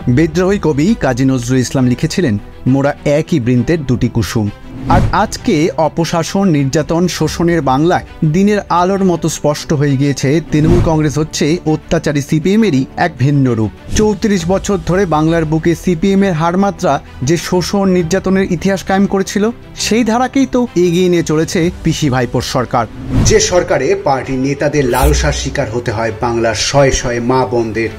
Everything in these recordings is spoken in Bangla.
বিদ্রোহী কবি কাজী নজরুল ইসলাম লিখেছিলেন, মোরা একই বৃন্তের দুটি কুসুম। আর আজকে অপশাসন, নির্যাতন, শোষণের বাংলায় দিনের আলোর মতো স্পষ্ট হয়ে গিয়েছে তৃণমূল কংগ্রেস হচ্ছে অত্যাচারী সিপিএমেরই এক ভিন্ন রূপ। 34 বছর ধরে বাংলার বুকে সিপিএমের হারমাত্রা যে শোষণ নির্যাতনের ইতিহাস কায়েম করেছিল, সেই ধারাকেই তো এগিয়ে নিয়ে চলেছে পিসি ভাইপোর সরকার। যে সরকারে পার্টির নেতাদের লালসার শিকার হতে হয় বাংলার শয়ে শয়ে মা বোনদের।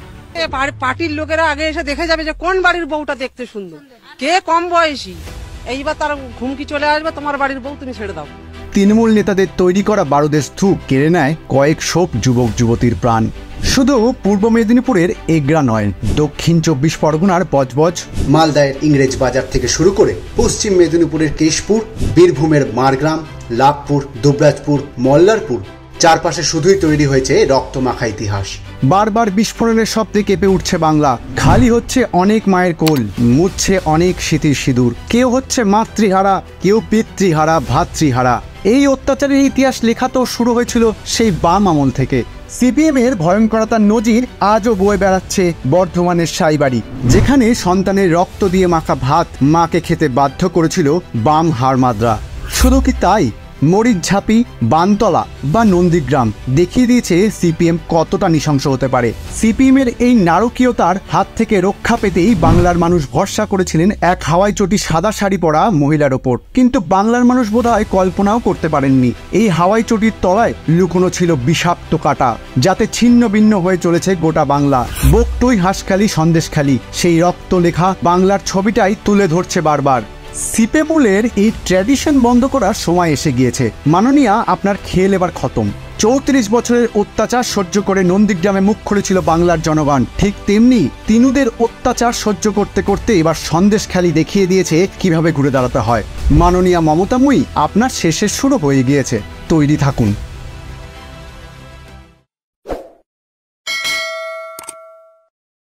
পার্টির লোকেরা আগে এসে দেখে যাবে যে কোন বাড়ির বউটা দেখতে সুন্দর, কে কম বয়সী, এইবার তার ঘুমকি চলে আসবে, তোমার বাড়ির বউ তুমি ছেড়ে দাও। তৃণমূল নেতাদের তৈরি করা বারুদের স্তূপ কেড়ে নেয় কয়েকশো যুবক যুবতীর প্রাণ। শুধু পূর্ব মেদিনীপুরের এগরা নয়, দক্ষিণ 24 পরগনার বজবজ, মালদায়ের ইংরেজ বাজার থেকে শুরু করে পশ্চিম মেদিনীপুরের কেশপুর, বীরভূমের মারগ্রাম, লাভপুর, দুবরাজপুর, মল্লারপুর, চারপাশে শুধুই তৈরি হয়েছে রক্তমাখা ইতিহাস। বারবার বিস্ফোরণের শব্দে কেঁপে উঠছে বাংলা। খালি হচ্ছে অনেক মায়ের কোল, মুছছে অনেক স্মৃতির সিঁদুর। কেউ হচ্ছে মাতৃহারা, কেউ পিতৃহারা, ভাতৃহারা। এই অত্যাচারের ইতিহাস লেখা তো শুরু হয়েছিল সেই বাম আমল থেকে। সিপিএমের ভয়ঙ্করতার নজির আজও বয়ে বেড়াচ্ছে বর্ধমানের সাইবাড়ি, যেখানে সন্তানের রক্ত দিয়ে মাখা ভাত মাকে খেতে বাধ্য করেছিল বাম হারমাদরা। শুধু কি তাই, মরিচঝাপি, বানতলা বা নন্দীগ্রাম দেখিয়ে দিয়েছে সিপিএম কতটা নৃশংস হতে পারে। সিপিএমের এই নারকীয়তার হাত থেকে রক্ষা পেতেই বাংলার মানুষ ভরসা করেছিলেন এক হাওয়াই চটি সাদা শাড়ি পরা মহিলার ওপর। কিন্তু বাংলার মানুষ বোধহয় কল্পনাও করতে পারেননি এই হাওয়াই চটির তলায় লুকোনো ছিল বিষাক্ত কাঁটা, যাতে ছিন্ন ভিন্ন হয়ে চলেছে গোটা বাংলা। বকটুই, হাঁসখালি, সন্দেশখালি, সেই রক্ত লেখা বাংলার ছবিটাই তুলে ধরছে বারবার। সিপিএমের এই ট্র্যাডিশন বন্ধ করার সময় এসে গিয়েছে। মাননীয়া, আপনার খেল এবার খতম। 34 বছরের অত্যাচার সহ্য করে নন্দীগ্রামে মুখ খুলেছিল বাংলার জনগণ, ঠিক তেমনি তিনুদের অত্যাচার সহ্য করতে করতে এবার সন্দেশখালি দেখিয়ে দিয়েছে কিভাবে ঘুরে দাঁড়াতে হয়। মাননীয়া মমতাময়ী, আপনার শেষের শুরু হয়ে গিয়েছে, তৈরি থাকুন।